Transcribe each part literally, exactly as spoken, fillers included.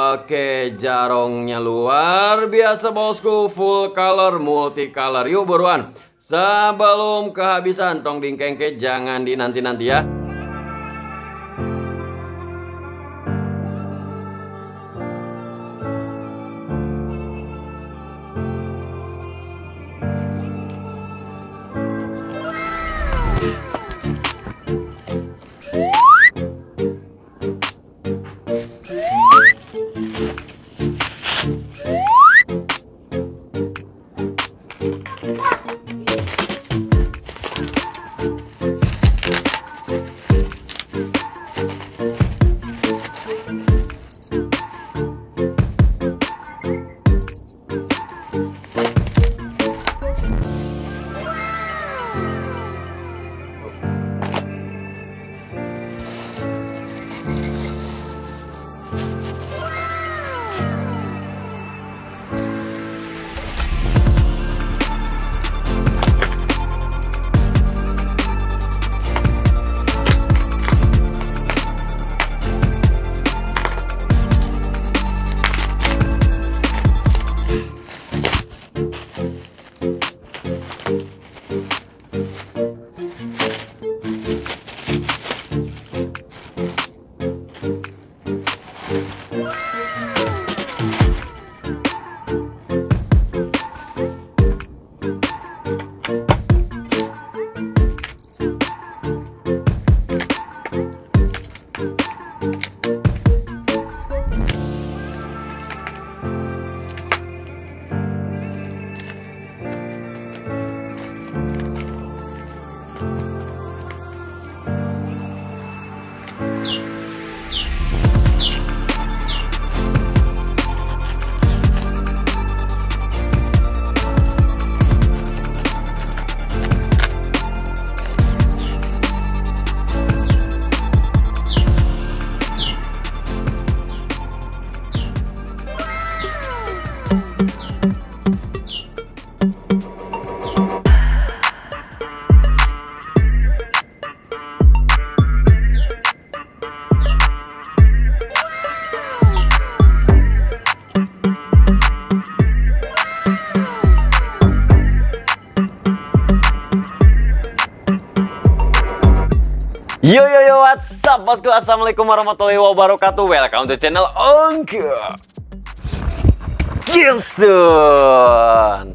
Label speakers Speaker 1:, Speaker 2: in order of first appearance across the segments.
Speaker 1: Oke, jarongnya luar biasa bosku, full color, multicolor. Yuk buruan, sebelum kehabisan tong dingkengke, jangan dinanti-nanti ya. Yo yo yo, what's up bosku? Assalamualaikum warahmatullahi wabarakatuh. Welcome to channel Ongke Gamestone.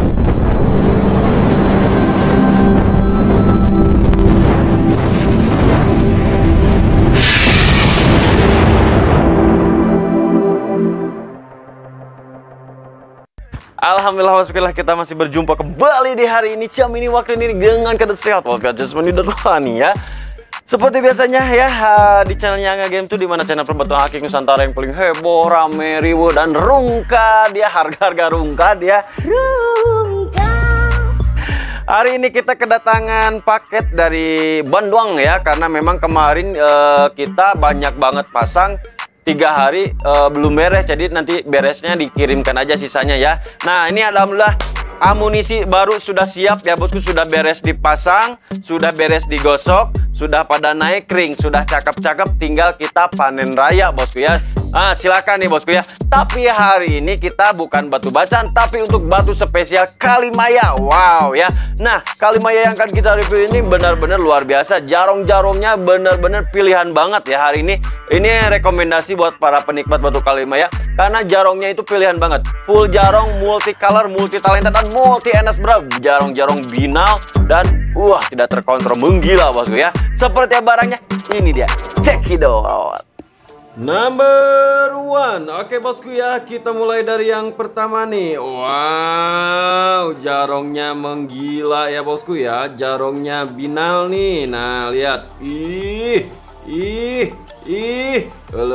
Speaker 1: Alhamdulillah, alhamdulillah kita masih berjumpa kembali di hari ini, jam ini, waktu ini dengan kata sehat podcast Jasmine dan Rohani ya. Seperti biasanya ya di channelnya Angga Game tuh, dimana channel perbatuan hakik Nusantara yang paling heboh, rame, riuh dan rungka dia, harga-harga rungka dia. Rungka. Hari ini kita kedatangan paket dari Bandung ya, karena memang kemarin uh, kita banyak banget pasang. Tiga hari uh, belum beres, jadi nanti beresnya dikirimkan aja sisanya ya. Nah ini alhamdulillah amunisi baru sudah siap ya bosku, sudah beres dipasang, sudah beres digosok, sudah pada naik ring, sudah cakep-cakep, tinggal kita panen raya bosku ya. Ah silakan nih bosku ya. Tapi hari ini kita bukan batu bacaan, tapi untuk batu spesial Kalimaya. Wow ya. Nah Kalimaya yang akan kita review ini benar-benar luar biasa. Jarong-jarongnya benar-benar pilihan banget ya hari ini. Ini rekomendasi buat para penikmat batu Kalimaya, karena jarongnya itu pilihan banget. Full jarong, multicolor, multi talenta dan multi enes bro. Jarong-jarong binal dan wah tidak terkontrol, menggila bosku ya. Seperti barangnya ini dia. Cekidot. Number one. Oke bosku ya, kita mulai dari yang pertama nih. Wow, jarongnya menggila ya bosku ya. Jarongnya binal nih. Nah lihat. Ih, ih, ih.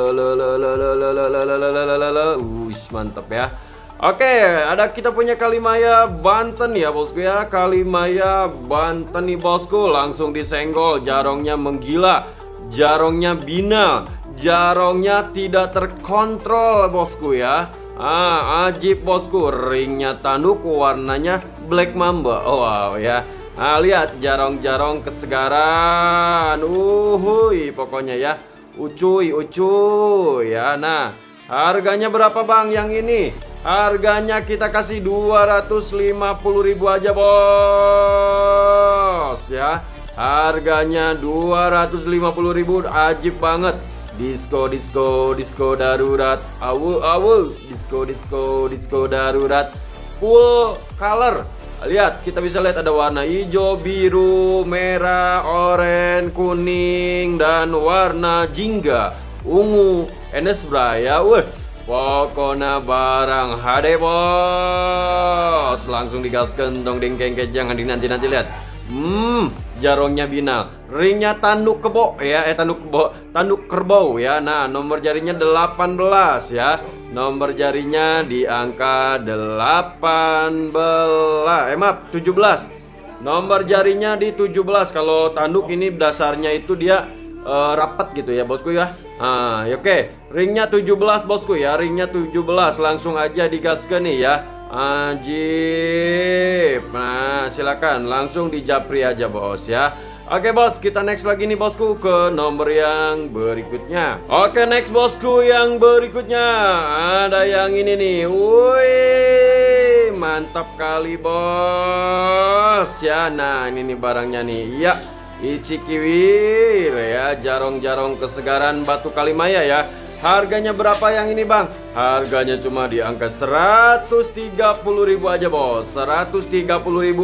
Speaker 1: Wih, mantap ya. Oke, ada kita punya Kalimaya Banten ya bosku ya. Kalimaya Banten nih bosku, langsung disenggol. Jarongnya menggila, jarongnya binal, jarongnya tidak terkontrol bosku ya. Ah, ajib bosku. Ringnya tanduk, warnanya black mamba. Oh, wow ya. Nah, lihat jarong-jarong kesegaran. Uhuy, pokoknya ya. Ucuy, ucuy ya. Nah, Harganya berapa bang yang ini? Harganya kita kasih dua ratus lima puluh ribu aja bos ya. Harganya dua ratus lima puluh ribu, ajib banget. Disco disco disco darurat, awu awu, disco disco disco darurat, full color. Lihat, kita bisa lihat ada warna hijau, biru, merah, oranye, kuning, dan warna jingga, ungu, enesbray ya. Wah, pokoknya barang H D bos. Langsung digaskan dong dengkeng, jangan dinanti-nanti. Lihat, hmm, jarongnya binal, ringnya tanduk kebo ya, eh tanduk kebo, tanduk kerbau ya. Nah, nomor jarinya delapan belas ya. Nomor jarinya di angka delapan belas, eh maaf tujuh belas. Nomor jarinya di tujuh belas. Kalau tanduk ini dasarnya itu dia uh, rapat gitu ya bosku ya. Nah, oke, okay. Ringnya tujuh belas bosku ya, ringnya tujuh belas. Langsung aja digaskan nih ya. Ajib. Nah, silakan langsung dijapri aja bos ya. Oke bos, kita next lagi nih bosku ke nomor yang berikutnya. Oke, next bosku yang berikutnya ada yang ini nih. Wih, mantap kali bos ya. Nah, ini nih barangnya nih. Ya, Ichikiwir ya, jarong-jarong kesegaran Batu Kalimaya ya. Harganya berapa yang ini bang? Harganya cuma di angka seratus tiga puluh ribu aja bos. seratus tiga puluh ribu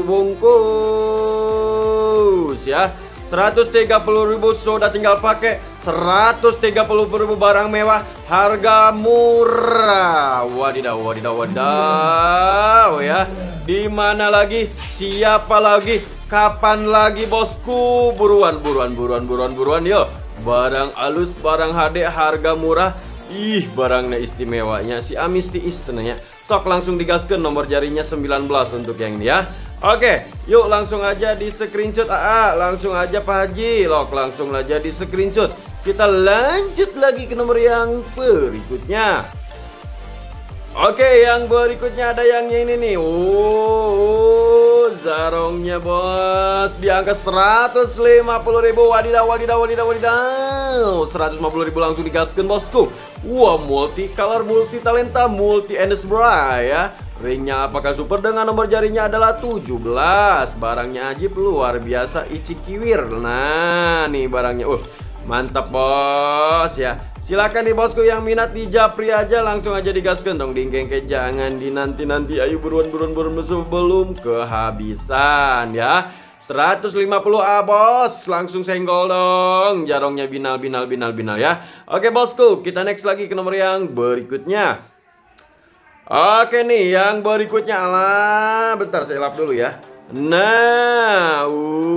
Speaker 1: bungkus ya. seratus tiga puluh ribu sudah tinggal pakai. Seratus tiga puluh ribu barang mewah, harga murah. Wadidaw, wadidaw, wadidaw ya. Dimana lagi? Siapa lagi? Kapan lagi bosku? Buruan, buruan, buruan, buruan, buruan yo. Barang halus, barang H D, harga murah. Ih, barangnya istimewanya si Amisti isenanya. Sok langsung digaskan, nomor jarinya sembilan belas untuk yang ini ya. Oke, yuk langsung aja di screenshot. Aa, langsung aja Pak Haji. Lok, langsung aja di screenshot. Kita lanjut lagi ke nomor yang berikutnya. Oke, yang berikutnya ada yang ini nih. Oh, zarongnya bos di angka seratus lima puluh ribu. Wadidaw, wadidaw, wadidaw, wadidaw. seratus lima puluh ribu langsung digaskan bosku. Wah, multi color, multi talenta, multi enesbray ya. Ringnya apakah super dengan nomor jarinya adalah tujuh belas. Barangnya ajib luar biasa, Ichikiwir. Nah, nih barangnya. Uh, mantap bos ya. Silakan nih bosku yang minat di japri aja, langsung aja digaskan dong dingkengke, jangan dinanti-nanti. Ayo buruan buruan buruan sebelum kehabisan ya. seratus lima puluh A bos, langsung senggol dong. Jarongnya binal binal binal binal ya. Oke bosku, kita next lagi ke nomor yang berikutnya. Oke nih, yang berikutnya. Alah, bentar saya lap dulu ya. Nah,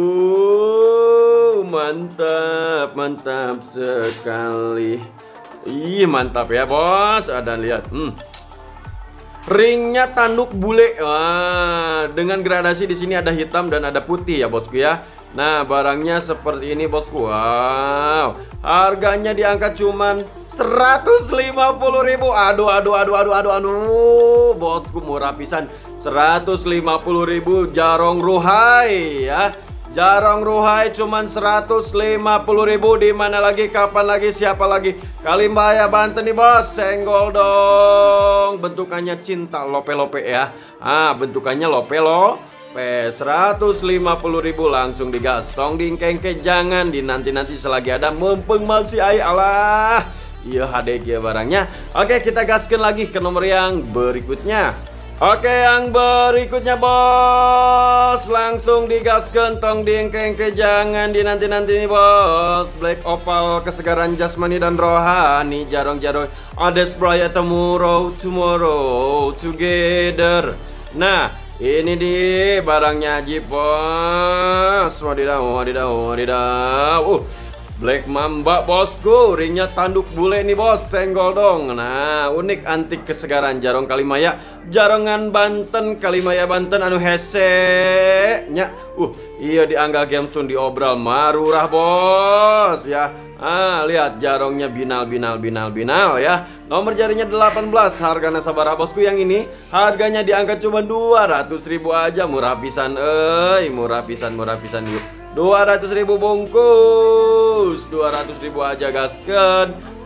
Speaker 1: uh, mantap, mantap sekali. Ih, mantap ya bos. Ada lihat, hmm. Ringnya tanduk bule. Wah, dengan gradasi di sini ada hitam dan ada putih ya bosku ya. Nah, barangnya seperti ini bosku. Wow, harganya diangkat cuman seratus lima puluh ribu. Aduh, aduh, aduh, aduh, aduh, aduh. Bosku murah pisan. seratus lima puluh ribu jarong ruhai ya. Jarong ruhai cuman seratus lima puluh ribu. Di mana lagi, kapan lagi, siapa lagi? Kalimaya Banten nih bos. Senggol dong. Bentukannya cinta lope-lope ya. Ah, bentukannya lope-lope. seratus lima puluh ribu langsung digas. Tong dingkengke, jangan dinanti-nanti selagi ada, mumpung masih ai. Alah. Iya, H D ya barangnya. Oke, kita gaskan lagi ke nomor yang berikutnya. Oke, yang berikutnya bos, langsung digaskan tong dingkengke, jangan dinanti-nanti nih bos. Black opal kesegaran jasmani dan rohani, jarong-jarong enesbray tomorrow, tomorrow together. Nah, ini di barangnya ajib bos. Wadidaw, wadidaw, wadidaw. Uh, Black Mamba bosku, ringnya tanduk bule nih bos, senggol dong. Nah, unik antik kesegaran jarong Kalimaya, jarongan Banten, Kalimaya Banten anu hese nya. Uh, iya dianggal Gamsun diobral marurah bos ya. Ah, lihat jarongnya binal binal binal binal ya. Nomor jarinya delapan belas, harganya sabaraha bosku yang ini? Harganya diangkat cuma dua ratus ribu aja, murah pisan euy, murah pisan, murah pisan yuk. dua ratus ribu bungkus, dua ratus ribu aja gasken.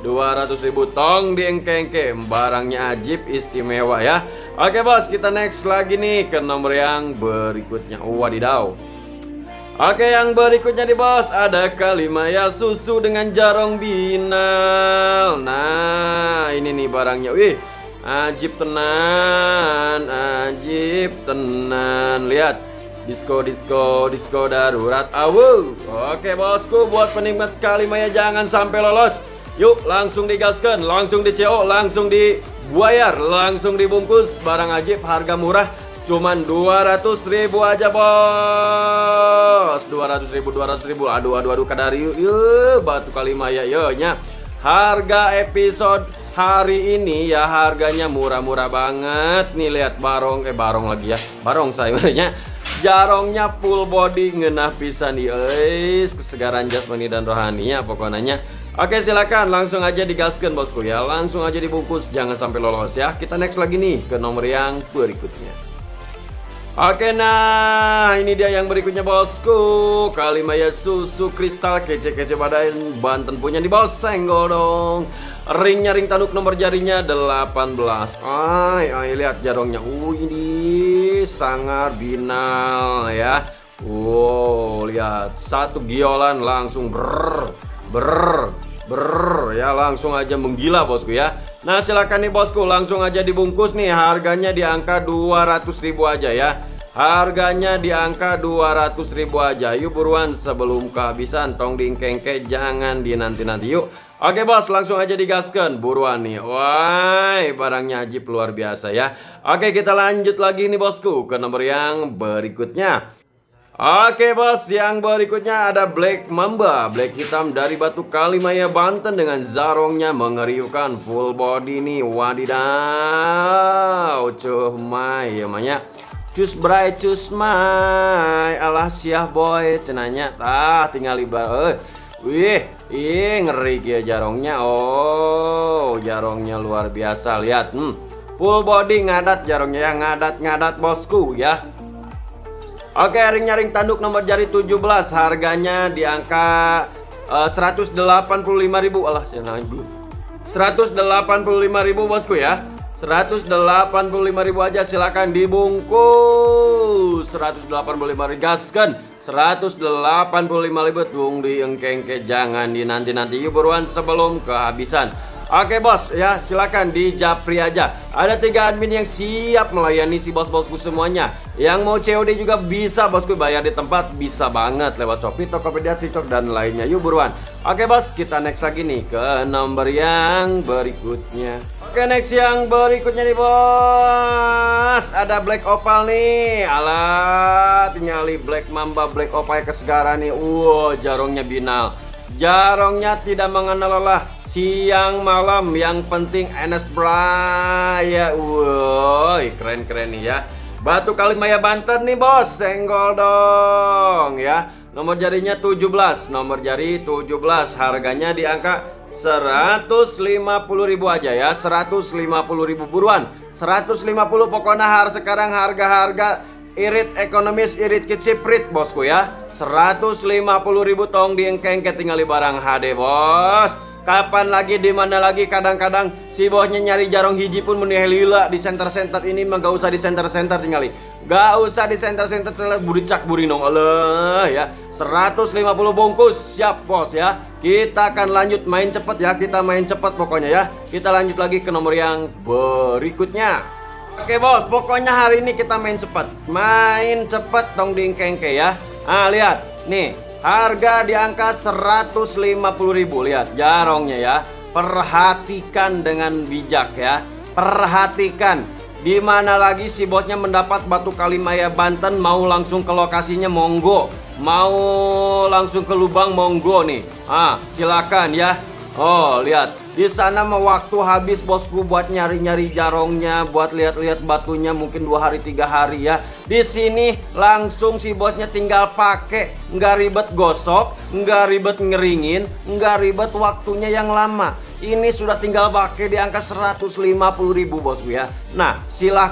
Speaker 1: dua ratus ribu tong di engke-engke. Barangnya ajib, istimewa ya. Oke bos, kita next lagi nih ke nomor yang berikutnya. Wadidaw. Oke, yang berikutnya nih bos, ada Kalimaya susu dengan jarong binal. Nah, ini nih barangnya. Wih, ajib tenan, ajib tenan. Lihat, disco disco disco darurat. Awu. Oke bosku, buat penikmat Kalimaya jangan sampai lolos. Yuk langsung digaskan, langsung di C O, langsung dibayar, langsung dibungkus. Barang ajib, harga murah, cuman dua ratus ribu aja bos. Dua ratus ribu, dua ratus ribu. Aduh aduh aduh kadari yuk, yuk batu Kalimaya yo nya. Harga episode hari ini ya harganya murah-murah banget. Nih lihat barong, eh barong lagi ya. Barong saya nya. Jarongnya full body, ngenah pisan nih. Eis, kesegaran jasmani dan rohaninya pokoknya. Oke, silakan langsung aja digaskan bosku ya. Langsung aja dibungkus, jangan sampai lolos ya. Kita next lagi nih ke nomor yang berikutnya. Oke, nah ini dia yang berikutnya bosku. Kalimaya susu kristal kece-kece badan Banten punya di bos. Senggol dong. Ringnya ring tanduk nomor jarinya delapan belas. Ay, ay lihat jarongnya. Uh, ini sangar binal ya. Wow, lihat satu giolan langsung ber ber ber ya, langsung aja menggila bosku ya. Nah silakan nih bosku, langsung aja dibungkus nih. Harganya di angka dua ratus ribu aja ya. Harganya di angka dua ratus ribu aja. Yuk buruan sebelum kehabisan. Tong dingkengke jangan dinanti-nanti yuk. Oke bos, langsung aja digaskan. Buruan nih. Wah, barangnya ajib luar biasa ya. Oke, kita lanjut lagi nih bosku ke nomor yang berikutnya. Oke bos, yang berikutnya ada Black Mamba, black hitam dari batu Kalimaya Banten dengan zarongnya mengeriukan, full body nih. Wadidaw, cumai ya namanya. Cus bray cus mai, alah siah boy cenanya. Tah tinggal ibar. Eh, wih, ih ngeri ya jarongnya. Oh, jarongnya luar biasa. Lihat, hmm, full body ngadat jarongnya ya, ngadat-ngadat bosku ya. Oke, ringnya ring tanduk nomor jari tujuh belas. Harganya di angka uh, seratus delapan puluh lima ribu. Alah, saya nangis dulu. seratus delapan puluh lima ribu bosku ya. seratus delapan puluh lima ribu aja, silakan dibungkus. seratus delapan puluh lima ribu gaskan. seratus delapan puluh lima ribu tung di engke-engke, jangan dinanti-nanti yuk buruan sebelum kehabisan. Oke bos ya, silakan di japri aja. Ada tiga admin yang siap melayani si bos-bosku semuanya. Yang mau C O D juga bisa bosku, bayar di tempat bisa banget lewat Shopee, Tokopedia, TikTok dan lainnya. Yuk buruan. Oke bos, kita next lagi nih ke nomor yang berikutnya. Oke, next yang berikutnya nih bos. Ada Black Opal nih. Alah, tinggali Black Mamba, Black Opal kesegaran nih. Wow, jarongnya binal. Jarongnya tidak mengenal lelah. Siang malam yang penting Enes Bray ya. Woi, keren-keren nih ya. Batu Kalimaya Banten nih bos. Senggol dong ya. Nomor jarinya tujuh belas. Nomor jari tujuh belas. Harganya di angka seratus lima puluh ribu aja ya. Seratus lima puluh ribu buruan. Seratus lima puluh pokoknya harga sekarang, harga-harga irit ekonomis, irit keciprit bosku ya. Seratus lima puluh ribu tong di engke-engke, tinggal barang H D bos. Kapan lagi, di mana lagi, kadang-kadang si bosnya nyari jarong hiji pun menihilila di center-center ini mah gak usah di center-center tinggali. Gak usah di center-center terlihat buricak burinong Allah ya. seratus lima puluh bungkus, siap bos ya. Kita akan lanjut main cepet ya, kita main cepet pokoknya ya. Kita lanjut lagi ke nomor yang berikutnya. Oke bos, pokoknya hari ini kita main cepet. Main cepet tong dingkengke ya. Ah lihat, nih. Harga di angka seratus lima puluh ribu. Lihat jarongnya ya. Perhatikan dengan bijak ya. Perhatikan. Di mana lagi si bosnya mendapat batu Kalimaya Banten, mau langsung ke lokasinya monggo. Mau langsung ke lubang monggo nih. Ah, silakan ya. Oh, lihat. Di sana mau waktu habis bosku buat nyari-nyari jarongnya, buat lihat-lihat batunya mungkin dua hari tiga hari ya. Di sini langsung si bosnya tinggal pakai, nggak ribet gosok, nggak ribet ngeringin, nggak ribet waktunya yang lama. Ini sudah tinggal pakai di angka seratus lima puluh ribu bosku ya. Nah, silahkan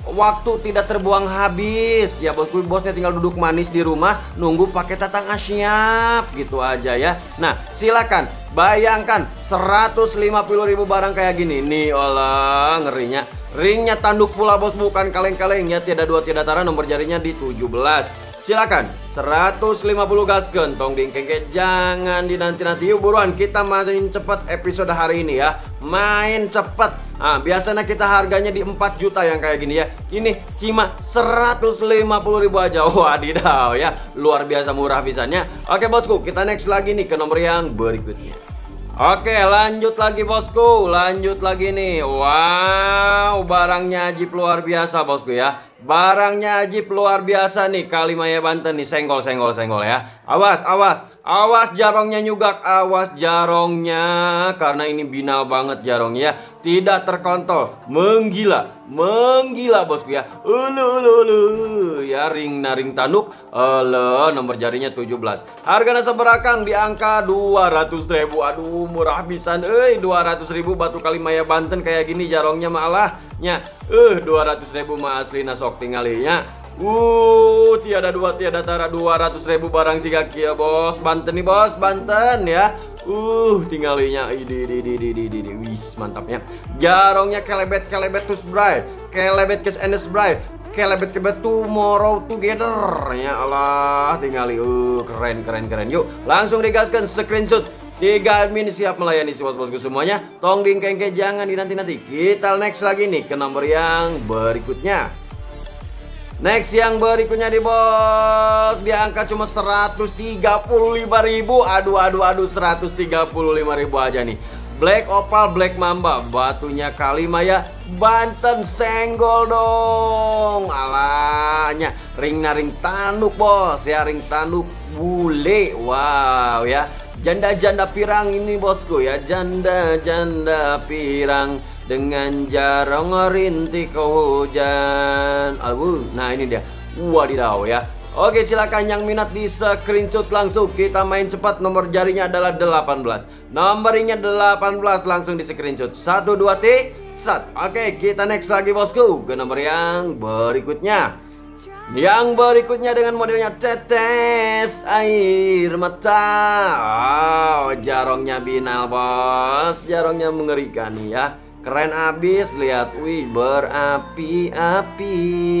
Speaker 1: Waktu tidak terbuang habis ya bosku. Bosnya tinggal duduk manis di rumah nunggu pakai tatang asyap gitu aja ya. Nah silakan bayangkan seratus lima puluh ribu barang kayak gini nih. Olah ngerinya. Ringnya tanduk pula bos, bukan kaleng-kaleng ya. Tiada dua tiada tara, nomor jarinya di tujuh belas. Silakan seratus lima puluh gaskeun tong dingkengke, jangan dinanti-nanti. Yuk buruan kita main cepat episode hari ini ya. Main cepat. Nah, biasanya kita harganya di empat juta yang kayak gini ya. Ini cuma seratus lima puluh ribu aja. Wadidaw ya. Luar biasa murah pisannya. Oke bosku, kita next lagi nih ke nomor yang berikutnya. Oke lanjut lagi bosku. Lanjut lagi nih. Wow, barangnya ajib luar biasa bosku ya. Barangnya ajib luar biasa nih. Kalimaya Banten nih. Senggol senggol senggol ya. Awas awas. Awas jarongnya nyugak, awas jarongnya, karena ini binal banget jarongnya, tidak terkontrol, menggila, menggila bosku ya. Ulu ulu ulu ya, ring naring tanduk, elo nomor jarinya tujuh belas. Harganya seberakang di angka dua ratus ribu. Aduh murah pisan euy, dua ratus ribu batu Kalimaya Banten kayak gini jarongnya malahnya. Eh dua ratus ribu mah aslina sok tinggalinya. Uh, tiada dua tiada tara, dua ratus ribu barang siga kia bos. Banten nih bos, Banten ya. Uh, tinggalinya idi idi idi idi idi. Wis mantapnya. Jarongnya kelebet kelebet tus bray, kelebet kes enes bray, kelebet kelebet tomorrow together ya Allah, tinggali. Uh, keren keren keren. Yuk langsung digaskan screenshot. Tiga admin siap melayani si bos-bosku semuanya. Tong dingkengke jangan dinanti-nanti. Kita next lagi nih ke nomor yang berikutnya. Next yang berikutnya di bos, di angka cuma seratus tiga puluh lima ribu. Aduh aduh aduh, seratus tiga puluh lima ribu aja nih. Black Opal Black Mamba, batunya Kalimaya Banten, senggol dong. Alanya ring naring tanduk bos ya, ring tanduk bule. Wow ya. Janda-janda pirang ini bosku ya, janda-janda pirang dengan jarong rintik hujan. Aduh, nah ini dia. Wadidaw ya. Oke silakan yang minat di screenshot langsung. Kita main cepat, nomor jarinya adalah delapan belas. Nomornya delapan belas, langsung di screenshot. satu dua T start. Oke kita next lagi bosku ke nomor yang berikutnya. Yang berikutnya dengan modelnya tetes air mata. Wow, jarongnya binal bos. Jarongnya mengerikan nih ya. Keren abis, lihat, wih berapi-api,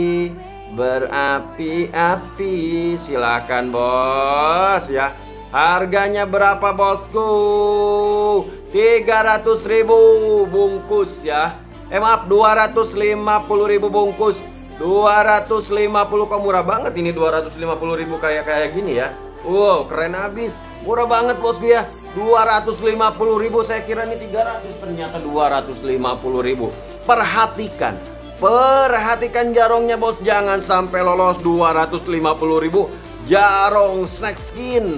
Speaker 1: berapi-api. Silakan bos ya. Harganya berapa bosku? tiga ratus ribu bungkus ya. Eh maaf, dua ratus lima puluh ribu bungkus. dua ratus lima puluh, kok murah banget ini, dua ratus lima puluh ribu kayak kayak gini ya. Wow, keren abis. Murah banget bosku ya. dua ratus lima puluh ribu, saya kira ini tiga ratus, ternyata dua ratus lima puluh ribu. Perhatikan, perhatikan jarongnya bos, jangan sampai lolos dua ratus lima puluh ribu. Jarong snack skin.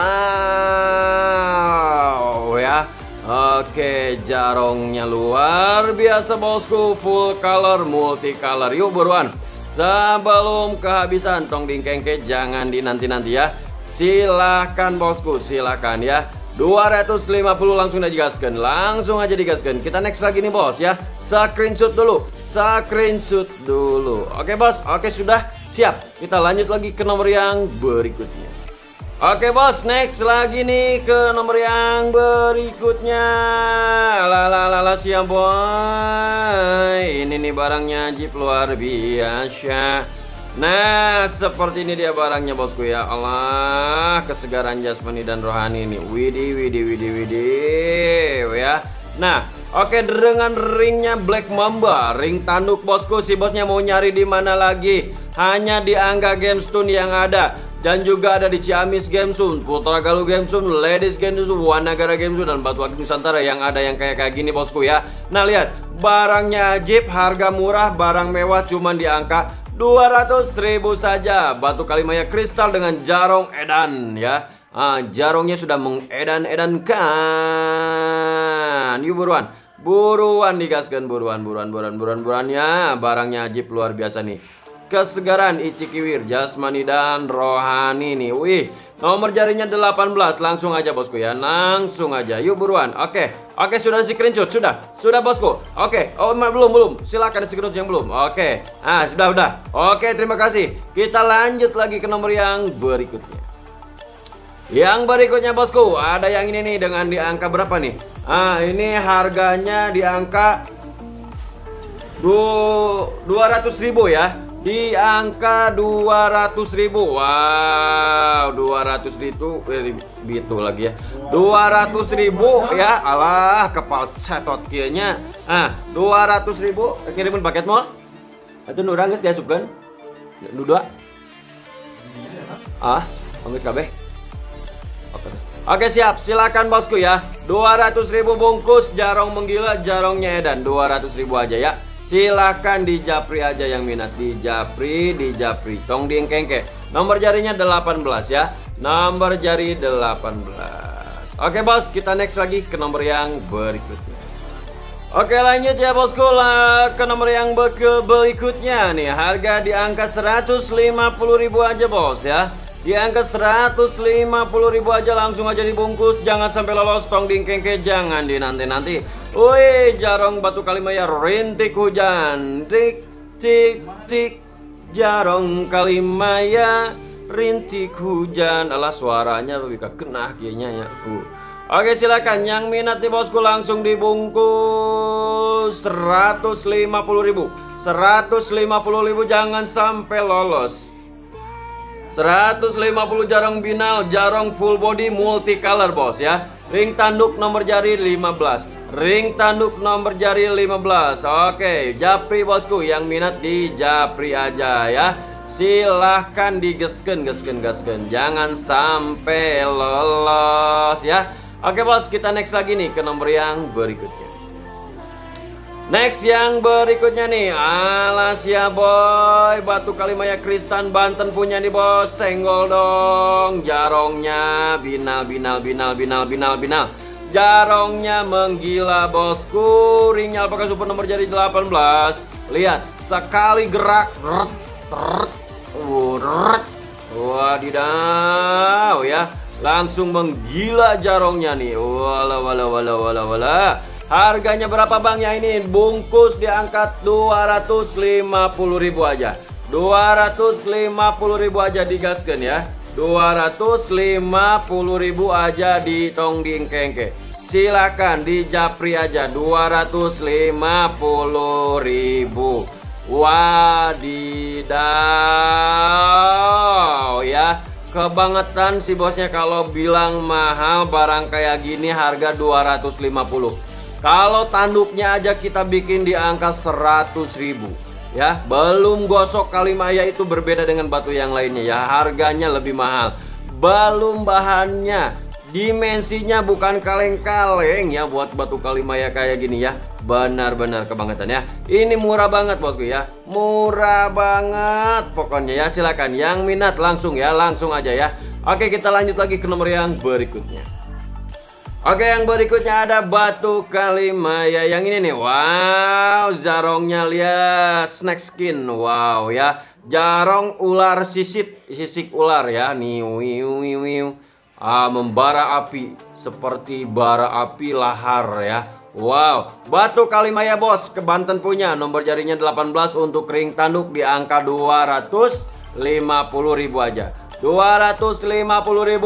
Speaker 1: Wow ya. Oke, jarongnya luar biasa bosku, full color, multicolor. Yuk buruan, sebelum kehabisan tong dingkengke jangan dinanti-nanti ya. Silahkan bosku, silahkan ya. dua ratus lima puluh langsung aja digaskan, langsung aja digaskan. Kita next lagi nih bos ya. Screenshot dulu, screenshot dulu. Oke bos, oke sudah siap. Kita lanjut lagi ke nomor yang berikutnya. Oke bos, next lagi nih ke nomor yang berikutnya. Lalalala siap boy. Ini nih barangnya ajib luar biasa. Nah, seperti ini dia barangnya bosku ya. Allah, kesegaran jasmani dan rohani ini. Widih, widih, widih, widih ya. Nah, oke, dengan ringnya Black Mamba, ring tanduk bosku. Si bosnya mau nyari di mana lagi? Hanya di Angga GameStone yang ada. Dan juga ada di Ciamis GameStone, Putra Galuh GameStone, Ladies GameStone, Wanagara GameStone, dan Batu Akik Nusantara yang ada yang kayak kayak gini bosku ya. Nah lihat, barangnya ajib, harga murah, barang mewah cuman di angka dua ratus ribu saja. Batu Kalimaya kristal dengan jarong edan ya. Ah, jarongnya sudah mengedan-edankan. Yuk buruan, buruan digaskan, buruan, buruan, buruan, buruan, buruan ya. Barangnya ajib luar biasa nih. kesegaran, Icikiwir, Jasmani dan Rohani nih. Wih, nomor jarinya delapan belas. Langsung aja bosku ya, langsung aja. Yuk buruan. Oke, oke sudah screenshot, sudah, sudah bosku. Oke, oh belum belum. Silakan screenshot yang belum. Oke, ah sudah sudah. Oke, terima kasih. Kita lanjut lagi ke nomor yang berikutnya. Yang berikutnya bosku, ada yang ini nih dengan di angka berapa nih? Ah ini harganya di angka dua ratus ribu ya. Di angka dua ratus ribu. Wow, dua ratus ribu eh, gitu lagi ya. dua ratus ribu ya. Alah, kepal cetot kieunya. Ah, dua ratus ribu kirimin paket mall. Itu nu urang geus diasupkeun. Nu dua. Ah, geus kabeh. Oke. Oke, siap. Silakan bosku ya. dua ratus ribu bungkus jarong menggila, jarongnya edan. dua ratus ribu aja ya. Silakan di japri aja yang minat, di japri, di japri, tong diengkengke. Nomor jarinya delapan belas ya. Nomor jari delapan belas. Oke bos, kita next lagi ke nomor yang berikutnya. Oke lanjut ya bosku lah ke nomor yang berikutnya nih. Harga di angka seratus lima puluh ribu aja bos ya. Di angka seratus lima puluh ribu aja, langsung aja dibungkus. Jangan sampai lolos, tong dingkengke, jangan dinanti-nanti. Wih, jarong batu kalimaya rintik hujan. Tik tik tik jarong kalimaya rintik hujan. Alah suaranya lebih kena kayaknya ya. Uh. Oke silakan yang minat nih bosku, langsung dibungkus seratus lima puluh ribu. seratus lima puluh ribu, jangan sampai lolos. seratus lima puluh jarong binal, jarong full body multicolor bos ya. Ring tanduk nomor jari lima belas. Ring tanduk nomor jari lima belas. Oke, japri bosku, yang minat di japri aja ya. Silahkan digesken, gesken, gesken. Jangan sampai lolos ya. Oke bos, kita next lagi nih ke nomor yang berikutnya. Next yang berikutnya nih, alas ya boy, batu kalimaya Kristan Banten punya nih bos. Senggol dong, jarongnya binal, binal, binal, binal, binal, binal. Jarongnya menggila bosku. Ringnya apakah super nomor jari delapan belas. Lihat, sekali gerak rrrt, rrrt, rrrt. Wadidaw ya, langsung menggila jarongnya nih. Wala wala wala wala wala. Harganya berapa bang ya ini? Bungkus diangkat dua ratus lima puluh ribu aja. dua ratus lima puluh ribu aja digaskan ya. dua ratus lima puluh ribu aja di tong diengkengke. Silakan di japri aja dua ratus lima puluh ribu. Wadidaw ya. Kebangetan si bosnya kalau bilang mahal barang kayak gini harga dua ratus lima puluh. Kalau tanduknya aja kita bikin di angka seratus ribu ya. Belum gosok kalimaya itu berbeda dengan batu yang lainnya ya. Harganya lebih mahal. Belum bahannya, dimensinya bukan kaleng-kaleng ya buat batu kalimaya kayak gini ya. Benar-benar kebangetan ya. Ini murah banget bosku ya. Murah banget pokoknya ya. Silakan yang minat langsung ya, langsung aja ya. Oke, kita lanjut lagi ke nomor yang berikutnya. Oke, yang berikutnya ada batu kalimaya yang ini nih. Wow, jarongnya lihat snack skin. Wow ya, jarong ular sisip, sisik ular ya. Nih, wiu wiu wiu. Ah, membara api seperti bara api lahar ya. Wow, batu kalimaya bos, ke Banten punya. Nomor jarinya delapan belas, untuk ring tanduk di angka dua ratus lima puluh ribu aja. dua ratus lima puluh ribu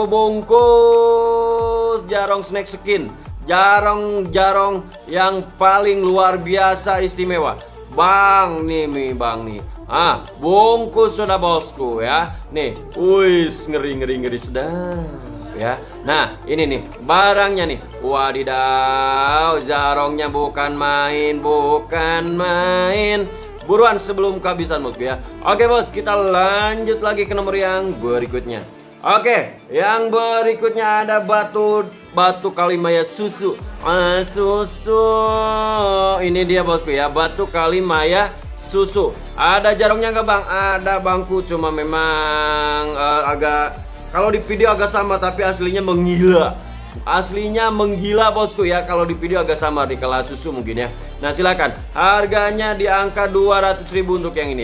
Speaker 1: bungkus jarong snack skin. Jarong-jarong yang paling luar biasa istimewa. Bang nih nih bang nih. Ah, bungkus sudah bosku ya. Nih, wis ngeri ngeri ngeri sedap ya. Nah, ini nih barangnya nih. Wadidaw, jarongnya bukan main, bukan main. Buruan sebelum kehabisan bosku ya. Oke bos, kita lanjut lagi ke nomor yang berikutnya. Oke, yang berikutnya ada batu batu kalimaya susu. Ah, susu. Ini dia bosku ya, batu kalimaya susu. Ada jarongnya nggak bang? Ada bangku, cuma memang uh, agak, kalau di video agak sama tapi aslinya menggila. Aslinya menggila bosku ya. Kalau di video agak sama di kelas susu mungkin ya. Nah silakan, harganya di angka dua ratus ribu untuk yang ini ya.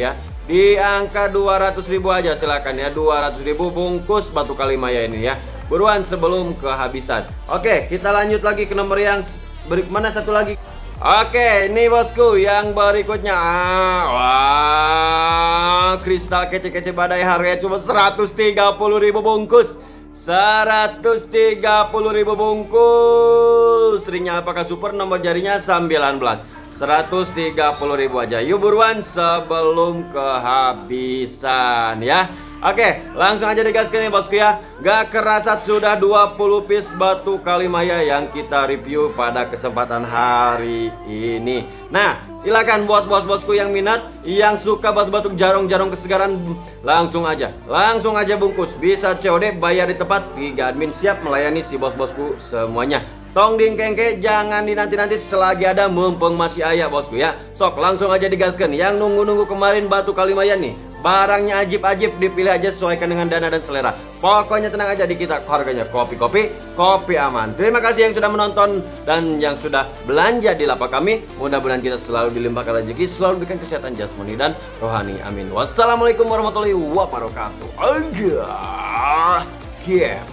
Speaker 1: di angka dua ratus ribu aja, silakan ya. Dua ratus ribu bungkus batu kalimaya ini ya. Buruan sebelum kehabisan. Oke, kita lanjut lagi ke nomor yang berik mana satu lagi. Oke, ini bosku yang berikutnya. Ah, wah, kristal kece-kece badai, harganya cuma seratus tiga puluh ribu bungkus. seratus tiga puluh ribu bungkus. Ringnya apakah super? Nomor jarinya sembilan belas. seratus tiga puluh ribu aja. Yuk buruan sebelum kehabisan ya. Oke, langsung aja digaskan nih bosku ya. Gak kerasa sudah dua puluh piece batu kalimaya yang kita review pada kesempatan hari ini. Nah, silakan buat bos-bosku yang minat, yang suka batu-batu jarong-jarong kesegaran, langsung aja, langsung aja bungkus. Bisa C O D, bayar di tempat, tiga admin siap melayani si bos-bosku semuanya. Tong ding kengke, jangan dinanti-nanti selagi ada, mumpung masih ayah bosku ya. Sok langsung aja digaskan. Yang nunggu-nunggu kemarin batu kalimaya nih, barangnya ajib-ajib, dipilih aja sesuaikan dengan dana dan selera. Pokoknya tenang aja di kita, harganya kopi-kopi, kopi aman. Terima kasih yang sudah menonton dan yang sudah belanja di lapak kami. Mudah-mudahan kita selalu dilimpahkan rezeki, selalu diberikan kesehatan jasmani dan rohani. Amin. Wassalamualaikum warahmatullahi wabarakatuh. Agak. Yeah.